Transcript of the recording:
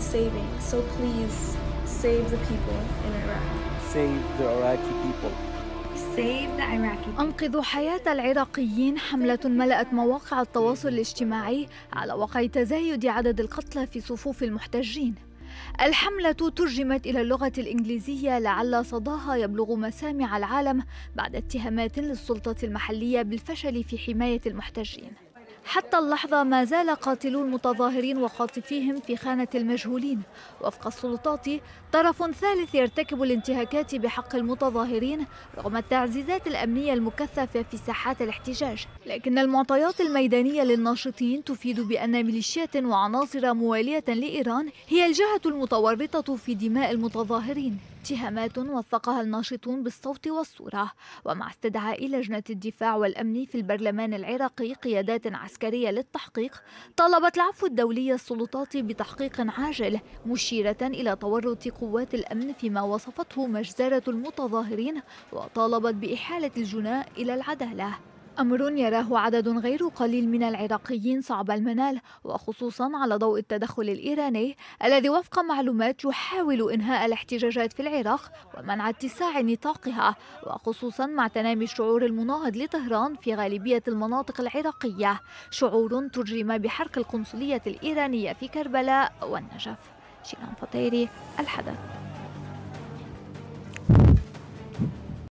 saving. So please save the people in Iraq. Save the Iraqi people. Save the Iraqi people. أنقذوا حياة العراقيين حملة ملأت مواقع التواصل الاجتماعي على وقع تزايد عدد القتلى في صفوف المحتجين. الحملة ترجمت إلى اللغة الإنجليزية لعل صداها يبلغ مسامع العالم بعد اتهامات للسلطة المحلية بالفشل في حماية المحتجين. حتى اللحظة ما زال قاتلو المتظاهرين وخاطفيهم في خانة المجهولين. وفق السلطات طرف ثالث يرتكب الانتهاكات بحق المتظاهرين رغم التعزيزات الأمنية المكثفة في ساحات الاحتجاج، لكن المعطيات الميدانية للناشطين تفيد بأن ميليشيات وعناصر موالية لإيران هي الجهة المتورطة في دماء المتظاهرين. اتهامات وثقها الناشطون بالصوت والصورة، ومع استدعاء لجنة الدفاع والأمن في البرلمان العراقي قيادات عسكرية للتحقيق، طالبت العفو الدولي السلطات بتحقيق عاجل، مشيرة إلى تورط قوات الأمن فيما وصفته مجزرة المتظاهرين، وطالبت بإحالة الجناة إلى العدالة. أمر يراه عدد غير قليل من العراقيين صعب المنال، وخصوصا على ضوء التدخل الإيراني الذي وفق معلومات يحاول إنهاء الاحتجاجات في العراق ومنع اتساع نطاقها، وخصوصا مع تنامي الشعور المناهض لطهران في غالبية المناطق العراقية، شعور ترجم بحرق القنصلية الإيرانية في كربلاء والنجف. شيلان فطيري، الحدث.